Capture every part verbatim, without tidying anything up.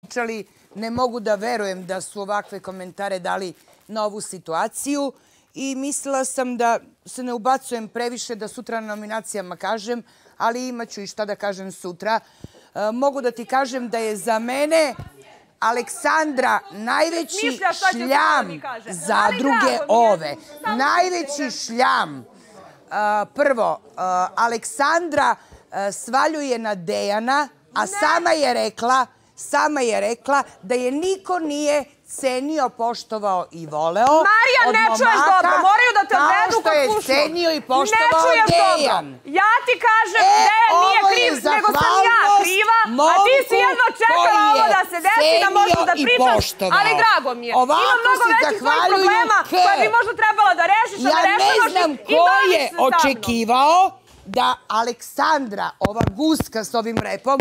pričali, ne mogu da verujem da su ovakve komentare dali na ovu situaciju i mislila sam da se ne ubacujem previše, da sutra na nominacijama kažem, ali imaću i šta da kažem sutra. Mogu da ti kažem da je za mene Aleksandra najveći šljam zadruge ove. Najveći šljam. Prvo, Aleksandra svaljuje na Dejana, a sama je rekla, sama je rekla da je niko nije cenio, poštovao i voleo. Marija, ne čuješ dobro, moraju da te odvedu kod kućnog. Kao što je cenio i poštovao Dejan. Ja ti kažem, Dejan nije kriv, nego sam ja kriva, a ti si jedno čekala ovo da se desi, da možeš da pričaš, ali drago mi je. Ima mnogo većih svojih problema koje bi možda trebala da rešiš, a da rešavaš i baviš se sa mnom. Očekivao da Aleksandra, ova guska s ovim repom,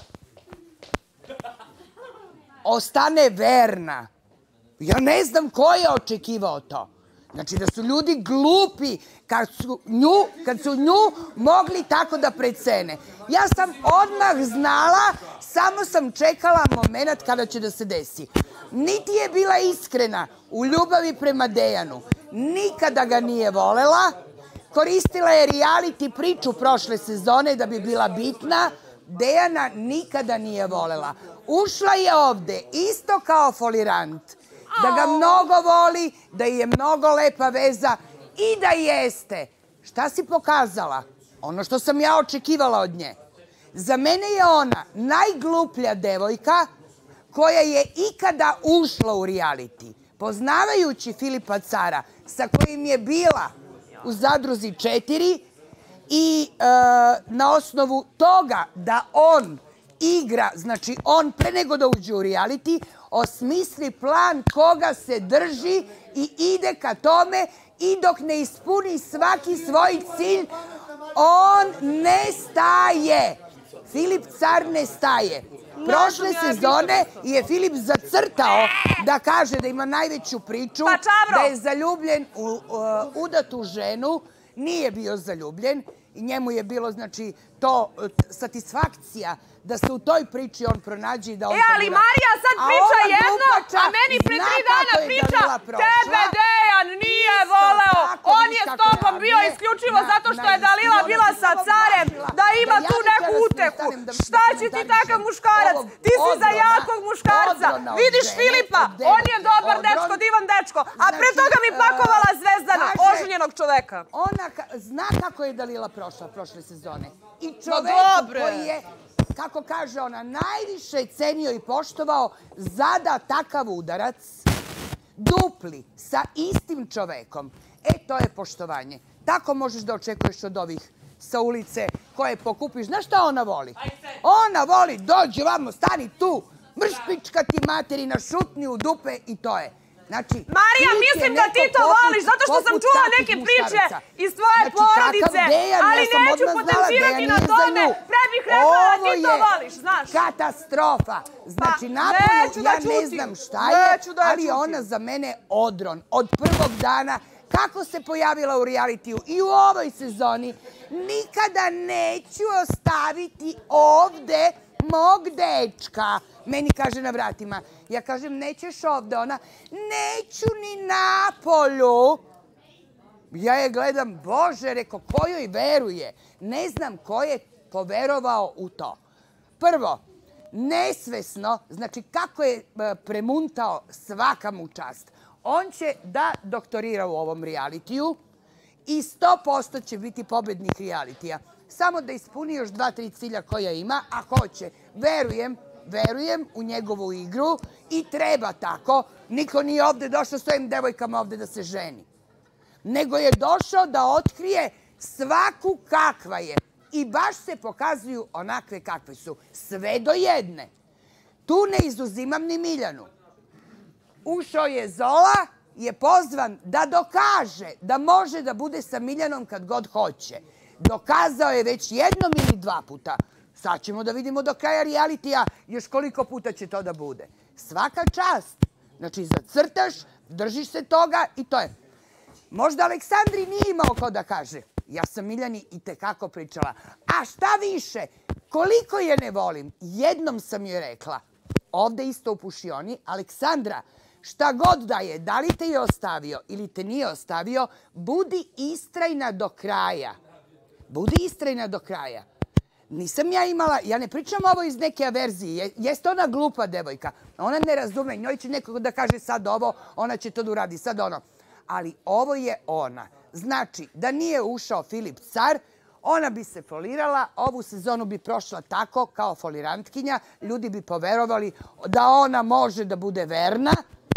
ostane verna. Ja ne znam ko je očekivao to. Znači da su ljudi glupi kad su nju, kad su nju mogli tako da precene. Ja sam odmah znala, samo sam čekala moment kada će da se desi. Niti je bila iskrena u ljubavi prema Dejanu. Nikada ga nije volela. Koristila je reality priču prošle sezone da bi bila bitna. Dejana nikada nije volela. Ušla je ovde isto kao folirant. Da ga mnogo voli, da je mnogo lepa veza i da jeste. Šta si pokazala? Ono što sam ja očekivala od nje. Za mene je ona najgluplja devojka koja je ikada ušla u reality. Poznavajući Filipa Cara, sa kojim je bila u Zadruzi četiri i e, na osnovu toga da on igra, znači on pre nego da uđe u reality, osmisli plan koga se drži i ide ka tome i dok ne ispuni svaki svoj cilj, on ne staje. Filip Car ne staje. Prošle sezone je Filip zacrtao da kaže da ima najveću priču, da je zaljubljen u udatu ženu, nije bio zaljubljen i njemu je bilo, znači, to satisfakcija da se u toj priči on pronađe i da on... E, ali Marija sad priča jedno, a meni pre tri dana priča tebe Dejan nije voleo. On je s tobom bio isključivo zato što je Dalila bila sa Carem, da ima tu neku utehu. Šta će ti takav muškarac? Ti si za jakog muškarca. Vidiš Filipa, on je dobar dečko, divan dečko, a pre toga mi pakovala Zvezdana, oženjenog čoveka. Ona zna kako je Dalila prošla prošle sezone. I čoveku koji je, kako kaže ona, najviše cenio i poštovao, zada takav udarac, dupli, sa istim čovekom. E, to je poštovanje. Tako možeš da očekuješ od ovih sa ulice koje pokupiš. Znaš šta ona voli? Ona voli, dođi vamo, stani tu, mrš pička ti materina, šutni u dupe i to je. Marija, mislim da ti to voliš, zato što sam čula neke priče iz tvoje porodice, ali neću potencirati na tome, pre bih rekla da ti to voliš, znaš. Katastrofa. Znači, napolju ja ne znam šta je, ali ona za mene odron. Od prvog dana, kako se pojavila u realitiju i u ovoj sezoni, nikada neću ostaviti ovde mog dečka. Meni kaže na vratima. Ja kažem, nećeš ovde. Ona, neću ni na polju. Ja je gledam, Bože, reko, ko joj veruje? Ne znam ko je poverovao u to. Prvo, nesvesno, znači kako je premuntao svaka mu čast. On će da doktorira u ovom realitiju i sto posto će biti pobednik realitija. Samo da ispuni još dva, tri cilja koja ima, a hoće. Verujem, verujem u njegovu igru i treba tako. Niko nije ovde došao s ovim devojkama ovde da se ženi. Nego je došao da otkrije svaku kakva je. I baš se pokazuju onakve kakve su. Sve do jedne. Tu ne izuzimam ni Miljanu. Ušao je Zola, je pozvan da dokaže da može da bude sa Miljanom kad god hoće. Dokazao je već jednom ili dva puta. Sad ćemo da vidimo do kraja realitija još koliko puta će to da bude. Svaka čast. Znači, zacrtaš, držiš se toga i to je. Možda Aleksandri nije imao ko da kaže. Ja sam Miljani i tekako pričala. A šta više, koliko je ne volim, jednom sam joj rekla. ovde isto u Pušioni, Aleksandra, šta god da je, da li te je ostavio ili te nije ostavio, budi istrajna do kraja. Budi istrajna do kraja. Nisam ja imala, ja ne pričam ovo iz neke averzije, jeste ona glupa devojka, ona ne razume, njoj će neko da kaže sad ovo, ona će to da uradi, sad ono. Ali ovo je ona. Znači, da nije ušao Filip Car, ona bi se folirala, ovu sezonu bi prošla tako kao folirantkinja, ljudi bi poverovali da ona može da bude verna,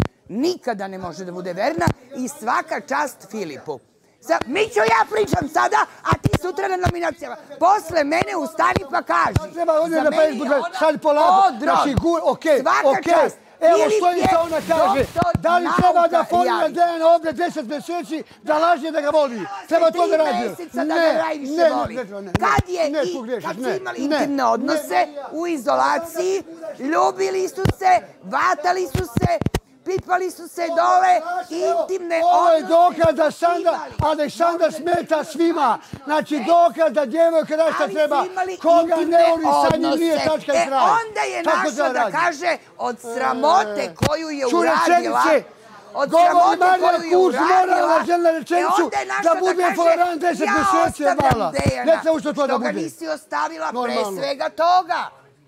nikada ne može da bude verna i svaka čast Filipu. Mićo, ja pričam sada, a ti sutra na nominacijama. Posle mene ustani pa kaži. Treba ovdje da pa izbog sad polako. Znači, okej, okej. Evo što je to ona kaže. Da li treba da folira Dejana ovdje deset mjeseci, da lažnje da ga voli? Treba to da radi. Tri meseca da ga najviše voli. Kad je i kad su imali intimne odnose u izolaciji, ljubili su se, vatali su se, pipali su se dole, intimne odnose. Ovo je dokaz da Aleksandra smeta svima. Znači dokaz da djevojka da šta treba. Koga ne voli sa njim nije tačka i kraj. E onda je našla da kaže od sramote koju je uradila. Od sramote koju je uradila. E onda je našla da kaže ja ostavljam Dejana. Što ga nisi ostavila pre svega toga.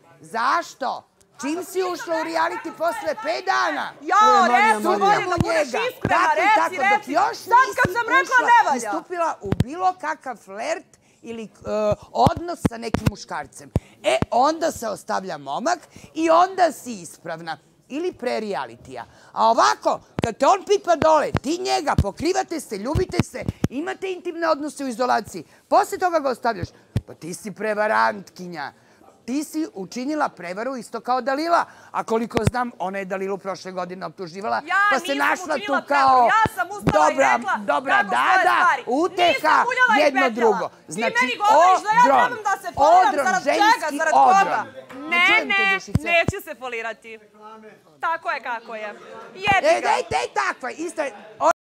Zašto? Čim si ušla u reality posle pet dana? Jao, resu, volim da budeš iskrena, reci, reci. Sad kad sam rekla ne valja. Istupila u bilo kakav flert ili odnos sa nekim muškarcem. E, onda se ostavlja momak i onda si ispravna. Ili pre realitija. A ovako, kad te on pipa dole, ti njega, pokrivate se, ljubite se, imate intimne odnose u izolaciji, posle toga ga ostavljaš. Pa ti si prevarantkinja. Ti si učinila prevaru isto kao Dalila. A koliko znam, ona je Dalilu prošle godine optuživala, pa se našla tu kao dobra dada, uteha, jedno drugo. Znači, odron, odron, ženski odron. Ne, ne, neću se folirati. Tako je kako je. E, daj, daj takva, isto je...